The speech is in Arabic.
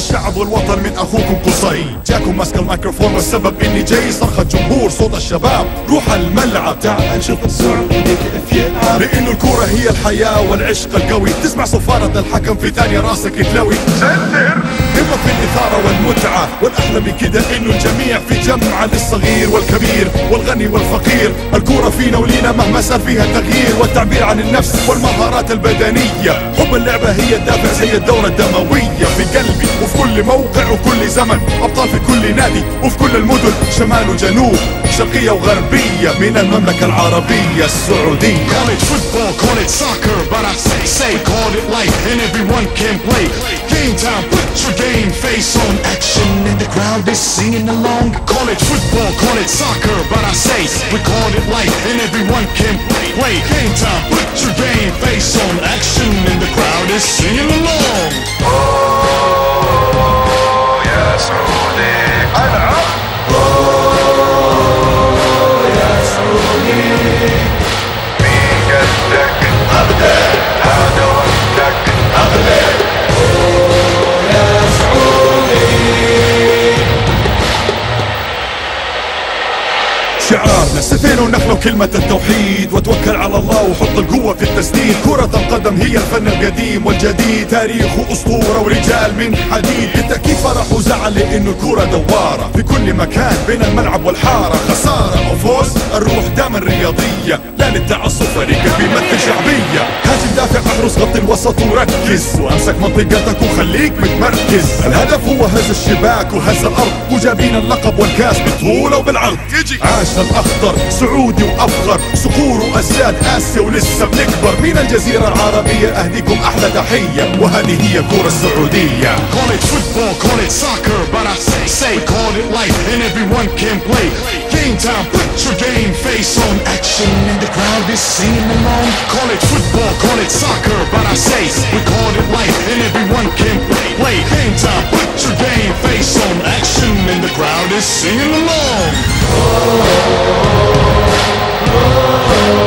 الشعب والوطن من اخوكم قصي. جاكم ماسك الميكروفون والسبب اني جاي صرخة جمهور صوت الشباب. روح الملعب تعال نشوف السعودي كيف يلعب، لانه الكورة هي الحياة والعشق القوي. تسمع صفارة الحكم في ثانية راسك يتلوي. همة في الإثارة والمتعة، والأحلى من كده إنه الجميع في جمعة، للصغير والكبير والغني والفقير. الكورة فينا ولينا مهما صار فيها تغيير، والتعبير عن النفس والمهارات البدنية. حب اللعبة هي الدافع زي الدورة الدموية في قلبي، وفي كل موقع وكل زمن. أبطال في كل نادي وفي كل المدن، شمال وجنوب شرقية وغربية، من المملكة العربية السعودية. Call it football, call it soccer, but I say call it life and everyone can play. Game time, put your game face on. Action and the crowd is singing along. Call it football, call it soccer, but I say we call it life and everyone can play. Game time, put your game face on. Action and the crowd is singing along. Oh يا سعودي العب. يا سعودي مين قدك أبدا، هذا وقتك أبدا. يا سعودي شعارنا سفينة ونخلة وكلمة التوحيد، وتوكل على الله وحط القوة في التسديد. كرة القدم هي الفن القديم والجديد، تاريخ وأسطورة ورجال من حديد. بالتأكيد فرح وزعل لأنه الكرة دوارة في كل مكان بين الملعب والحارة. خسارة أو فوز الروح دائما رياضية، لا للتعصب فريقك بيمثل شعبية. هاجم دافع احرس غطي الوسط وركز، وامسك منطقتك وخليك متمركز. الهدف هو هز الشباك وهز الأرض، وجابين اللقب والكاس بالطولة وبالعرض. عاش الأخضر سعودي وأفخر، صقور وأسياد آسيا ولسه بنكبر. من الجزيرة العربية أهديكم أحلى تحية، وهذه هي الكرة السعودية. Call it football, call it soccer, but I say call it life and everyone can play. Game time, put your game face on. Action and the crowd is singing along. Call it football, call it soccer, but I say we call it life and everyone can play. Game time, put your game face on. Action and the crowd is singing along.